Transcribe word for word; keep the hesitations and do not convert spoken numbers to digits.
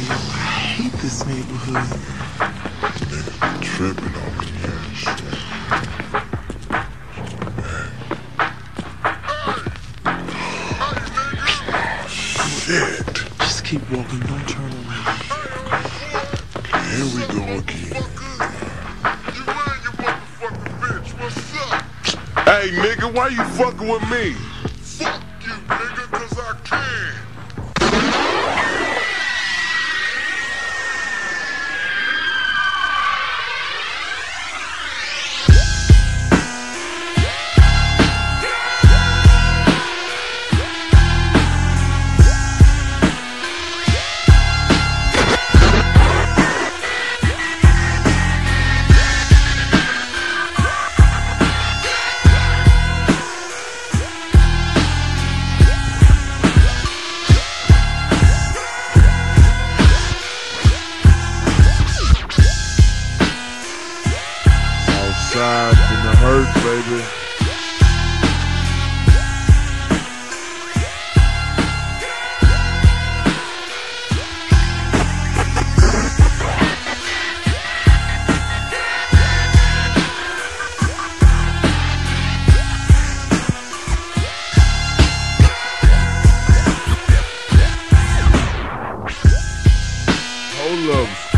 hate this neighborhood. Niggas be tripping on me and shit. Shit. Just keep walking, don't turn around. Here we go again. Hey nigga, why you fucking with me? Fuck you, nigga, cause I can. Outside from the hurt, baby. Hold up.